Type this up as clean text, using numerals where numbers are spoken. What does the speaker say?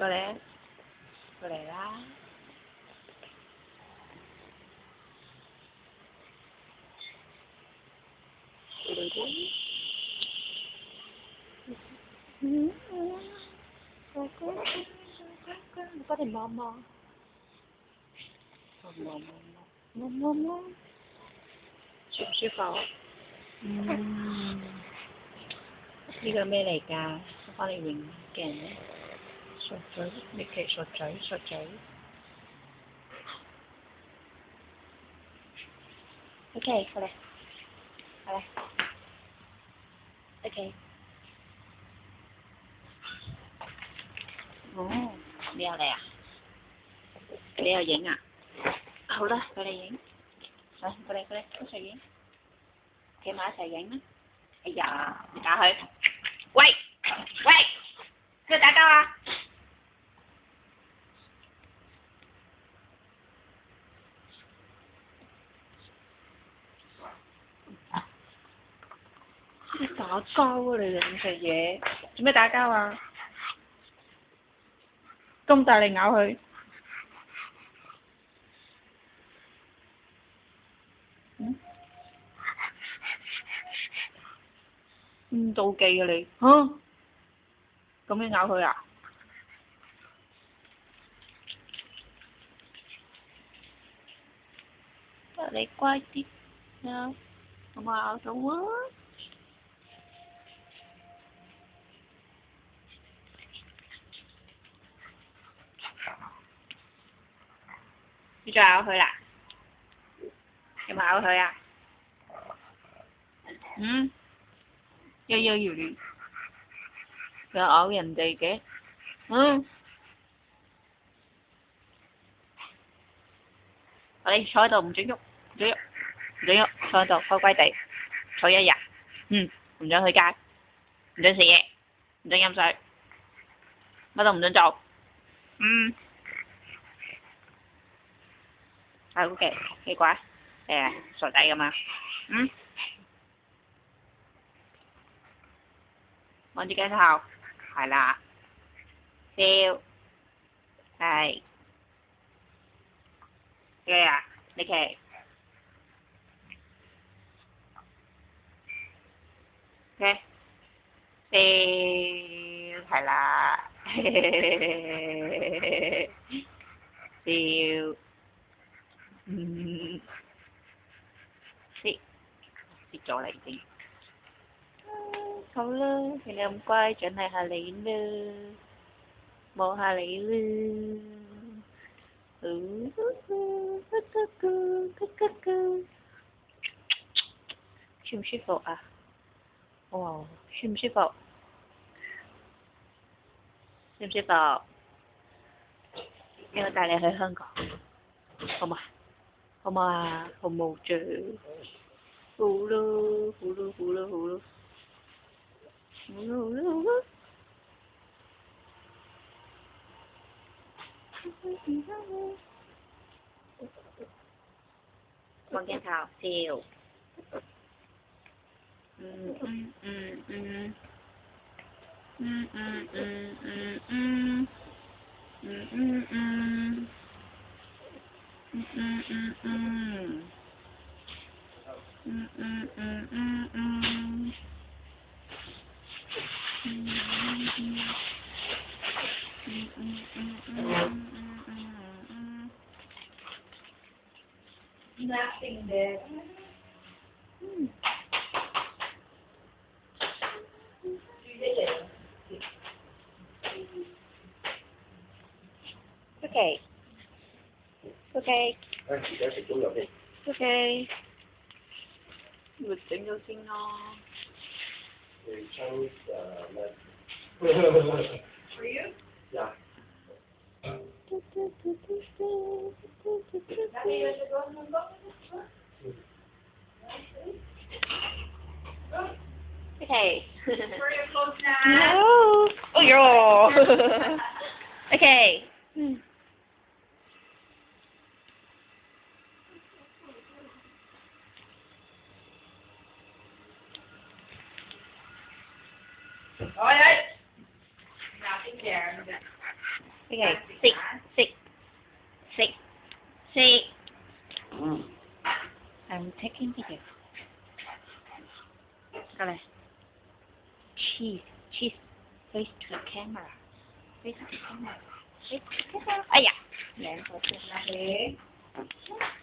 過嚟啦。có thèm mom không? Mom. 舒唔舒服？呢個咩嚟㗎？我幫你影鏡咧。索嘴，你企索嘴。OK， 過嚟。OK。哦，你又嚟啊？你又影啊？好啦，俾你影。嚟，過嚟，一齊影。企埋一齊影啦。哎呀，你打佢。喂，佢打交啊！你打交啊！你哋唔食嘢，做咩打交啊？咁大力咬佢。妒忌啊你，咁樣咬佢啊？你乖啲啊，我冇咬到啊。你再咬佢啦？有冇咬佢啊？悠悠搖搖，又咬人哋嘅，你坐喺度唔准喐，坐喺度乖乖地坐一日，唔准去街，唔准食嘢，唔准飲水，乜都唔准做，係好奇怪，傻仔咁啊，望住鏡頭，係啦，笑，係，嘅啊，你企。OK， 笑係啦，笑，跌咗啦已經。好啦，你咁乖，獎勵下你啦，摸下你啦，舒唔舒服啊？哇，舒唔舒服？舒唔舒服？應該帶你去香港，好嘛？好嘛？好冇啫？好咯。望鏡頭笑。Nothing there. Okay. 而家食咗有咩 ？Okay. 咪整咗先咯。 They chose like. For you? Yeah. Okay. Where your clothes now? No. Oh, you're. Okay. All right. Nothing there. Okay, sit, sit, sit, sit. I'm taking video. Go đây. Cheese, cheese. Face to the camera. Face to the camera. Face to the camera. Ây da. Để em có